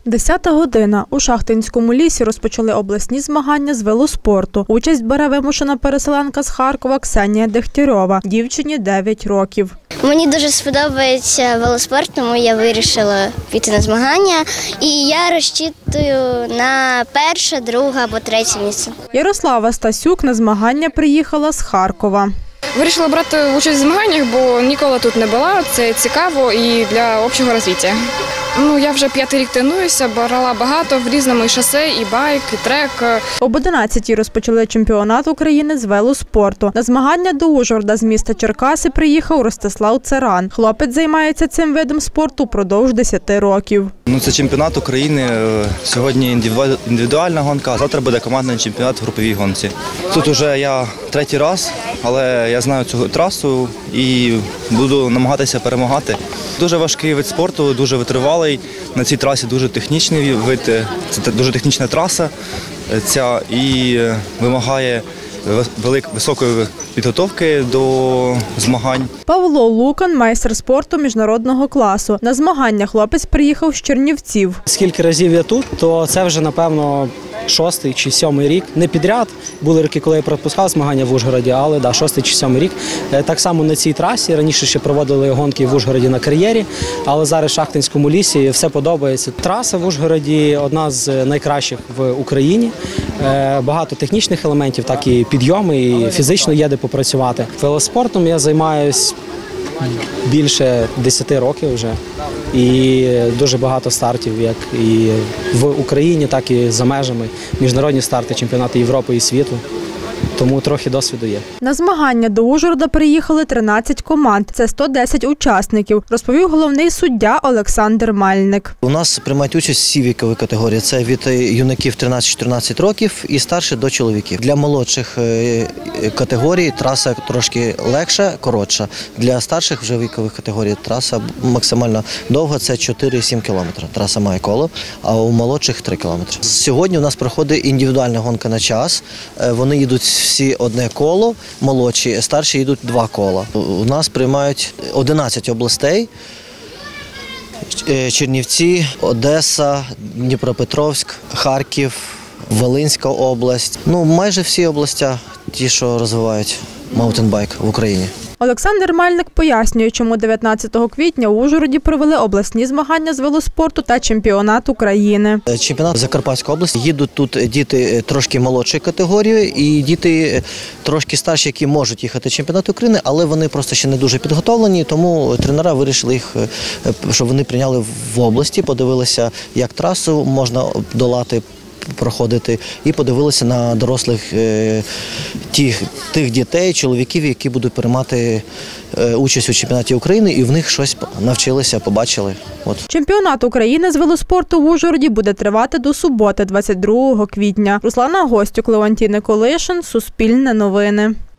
10 година. У Шахтинському лісі розпочали обласні змагання з велоспорту. Участь бере вимушена переселенка з Харкова Ксенія Дегтярьова. Дівчині 9 років. Мені дуже сподобається велоспорт, тому я вирішила піти на змагання. І я розчитую на перше, друге або третє місце. Ярослава Стасюк на змагання приїхала з Харкова. Вирішила брати участь в змаганнях, бо ніколи тут не була. Це цікаво і для общого розвитку. Я вже 5-й рік тренуюся, брала багато в різному і шосе, і байк, і трек. Об 11-й розпочали чемпіонат України з велоспорту. На змагання до Ужгорода з міста Черкаси приїхав Ростислав Царан. Хлопець займається цим видом спорту впродовж 10 років. Це чемпіонат України. Сьогодні індивідуальна гонка, а завтра буде командний чемпіонат в груповій гонці. Тут вже я 3-й раз, але я знаю цю трасу і буду намагатися перемагати. Дуже важкий вид спорту, дуже витривалий. На цій трасі дуже технічний вид, це дуже технічна траса і вимагає високої підготовки до змагань. Павло Лукан – майстер спорту міжнародного класу. На змагання хлопець приїхав з Чернівців. Скільки разів я тут, то це вже, напевно, 6-й чи 7-й рік. Не підряд. Були роки, коли я пропускав змагання в Ужгороді, але 6-й чи 7-й рік. Так само на цій трасі. Раніше ще проводили гонки в Ужгороді на кар'єрі, але зараз в Шахтинському лісі все подобається. Траса в Ужгороді одна з найкращих в Україні. Багато технічних елементів, так і підйоми, і фізично є де попрацювати. Велоспортом я займаюся більше 10 років вже. І дуже багато стартів, як і в Україні, так і за межами. Міжнародні старти, чемпіонати Європи і світу. Тому трохи досвіду є. На змагання до Ужгорода приїхали 13 команд. Це 110 учасників, розповів головний суддя Олександр Мальник. У нас приймають участь всі вікові категорії. Це від юнаків 13-14 років і старше до чоловіків. Для молодших категорій траса трошки легша, коротша. Для старших вже вікових категорій траса максимально довга, це 4-7 кілометрів. Траса має коло, а у молодших 3 кілометри. Сьогодні у нас проходить індивідуальна гонка на час. Вони їдуть всі одне коло, молодші, старші йдуть 2 кола. У нас приймають 11 областей. Чернівці, Одеса, Дніпропетровськ, Харків, Волинська область. Майже всі області, ті, що розвивають маунтинбайк в Україні. Олександр Мальник пояснює, чому 19 квітня у Ужгороді провели обласні змагання з велоспорту та чемпіонат України. Чемпіонат Закарпатської області. Їдуть тут діти трошки молодшої категорії і діти трошки старші, які можуть їхати в чемпіонат України, але вони просто ще не дуже підготовлені, тому тренера вирішили їх, щоб вони прийняли в області, подивилися, як трасу можна долати, проходити, і подивилися на дорослих тих дітей, чоловіків, які будуть приймати участь у чемпіонаті України, і в них щось навчилися, побачили. Чемпіонат України з велоспорту в Ужгороді буде тривати до суботи, 22 квітня. Руслана Гостюк, Леонтій Николишин, Суспільне новини.